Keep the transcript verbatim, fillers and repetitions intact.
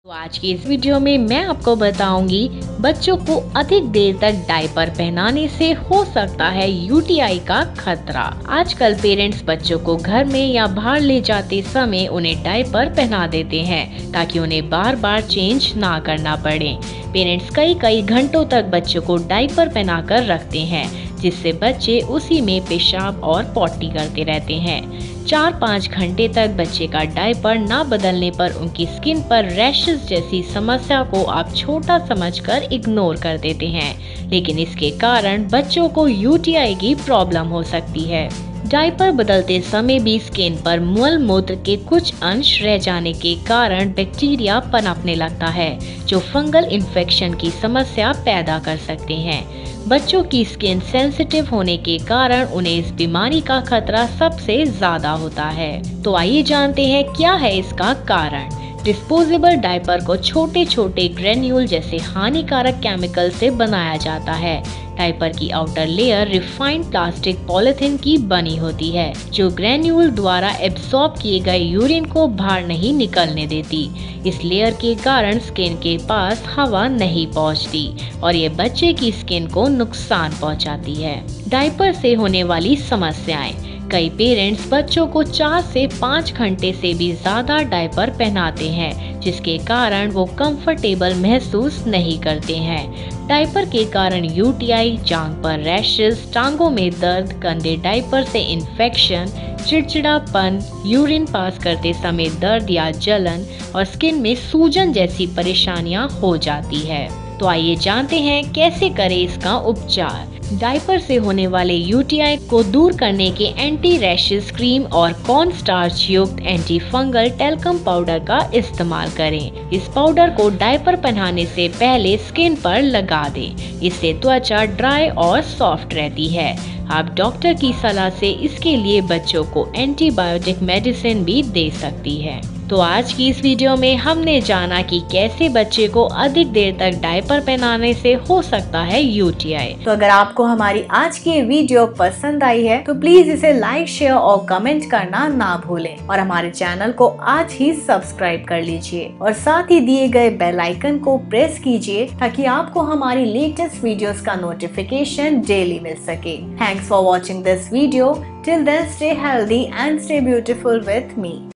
तो आज की इस वीडियो में मैं आपको बताऊंगी बच्चों को अधिक देर तक डायपर पहनाने से हो सकता है यूटीआई का खतरा। आजकल पेरेंट्स बच्चों को घर में या बाहर ले जाते समय उन्हें डायपर पहना देते हैं ताकि उन्हें बार बार चेंज ना करना पड़े। पेरेंट्स कई कई घंटों तक बच्चों को डायपर पहनाकर रखते हैं, जिससे बच्चे उसी में पेशाब और पॉटी करते रहते हैं। चार पाँच घंटे तक बच्चे का डायपर ना बदलने पर उनकी स्किन पर रैशेस जैसी समस्या को आप छोटा समझकर इग्नोर कर देते हैं, लेकिन इसके कारण बच्चों को यूटीआई की प्रॉब्लम हो सकती है। डायपर बदलते समय भी स्किन पर मल मूत्र के कुछ अंश रह जाने के कारण बैक्टीरिया पनपने लगता है, जो फंगल इन्फेक्शन की समस्या पैदा कर सकते हैं। बच्चों की स्किन सेंसिटिव होने के कारण उन्हें इस बीमारी का खतरा सबसे ज्यादा होता है। तो आइए जानते हैं क्या है इसका कारण। डिस्पोजेबल डायपर को छोटे छोटे ग्रेन्यूल जैसे हानिकारक केमिकल से बनाया जाता है। डायपर की outer layer refined plastic polythene की बनी होती है, जो ग्रेन्यूल द्वारा एब्सॉर्ब किए गए यूरिन को बाहर नहीं निकलने देती। इस लेयर के कारण स्किन के पास हवा नहीं पहुंचती और ये बच्चे की स्किन को नुकसान पहुंचाती है। डायपर से होने वाली समस्याएं। कई पेरेंट्स बच्चों को चार से पाँच घंटे से भी ज्यादा डायपर पहनाते हैं, जिसके कारण वो कंफर्टेबल महसूस नहीं करते हैं। डायपर के कारण यूटीआई, जांघ पर रैशेस, टांगों में दर्द, गंदे डायपर से इन्फेक्शन, चिड़चिड़ापन, यूरिन पास करते समय दर्द या जलन और स्किन में सूजन जैसी परेशानियां हो जाती है। तो आइए जानते हैं कैसे करें इसका उपचार। डायपर से होने वाले यूटीआई को दूर करने के एंटी रैशेस क्रीम और कॉर्न स्टार्च युक्त एंटी फंगल टेल्कम पाउडर का इस्तेमाल करें। इस पाउडर को डायपर पहनाने से पहले स्किन पर लगा दें। इससे त्वचा ड्राई और सॉफ्ट रहती है। आप डॉक्टर की सलाह से इसके लिए बच्चों को एंटीबायोटिक मेडिसिन भी दे सकती है। तो आज की इस वीडियो में हमने जाना कि कैसे बच्चे को अधिक देर तक डायपर पहनाने से हो सकता है यूटीआई। तो अगर आपको हमारी आज की वीडियो पसंद आई है तो प्लीज इसे लाइक, शेयर और कमेंट करना ना भूलें और हमारे चैनल को आज ही सब्सक्राइब कर लीजिए और साथ ही दिए गए बेल आइकन को प्रेस कीजिए ताकि आपको हमारी लेटेस्ट वीडियोस का नोटिफिकेशन डेली मिल सके। Thanks for watching this video. Till then stay healthy and stay beautiful with me.